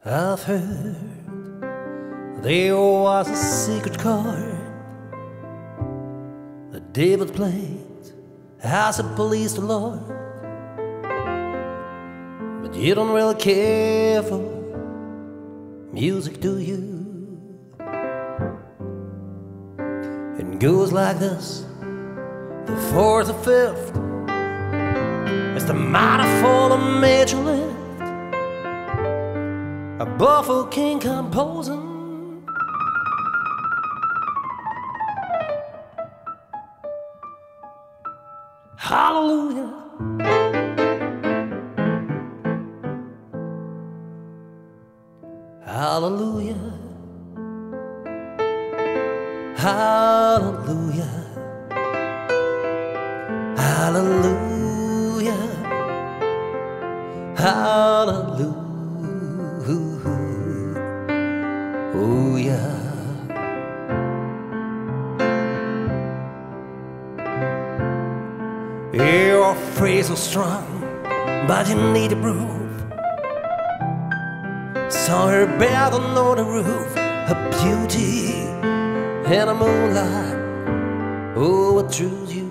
I've heard there was a secret chord that David played as he pleased the Lord, but you don't really care for music, do you? It goes like this: the fourth, the fifth, it's the minor fall, the major lift, a buffalo king composing. Hallelujah. Hallelujah. Hallelujah. Hallelujah. Hallelujah. Oh yeah. Your phrase was strong, but you need a proof. Saw her bed on the roof, her beauty in the moonlight. Oh, what drew you?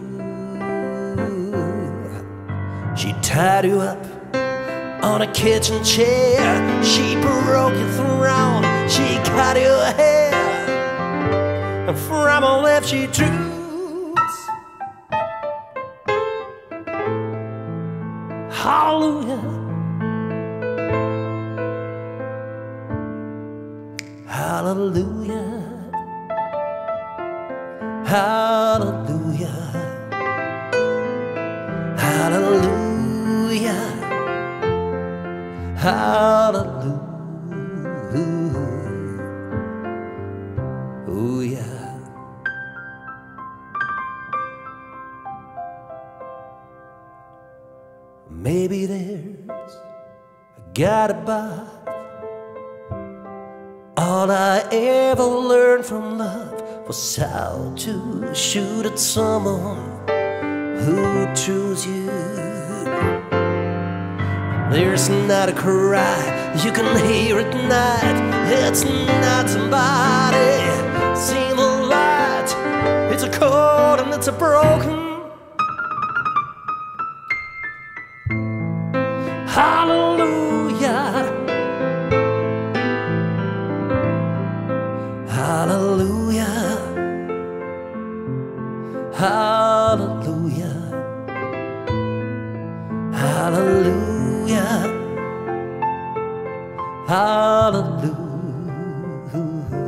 She tied you up on a kitchen chair, she broke your throne, she cut your hair, and from her lips she drew. Hallelujah. Hallelujah. Hallelujah. Hallelujah. Hallelujah. Oh yeah. Maybe there's a God above. All I ever learned from love was how to shoot at someone who chose you. There's not a cry you can hear at night. It's not somebody seeing the light. It's a chord and it's a broken. Hallelujah. Hallelujah. Hallelujah. Hallelujah. Hallelujah.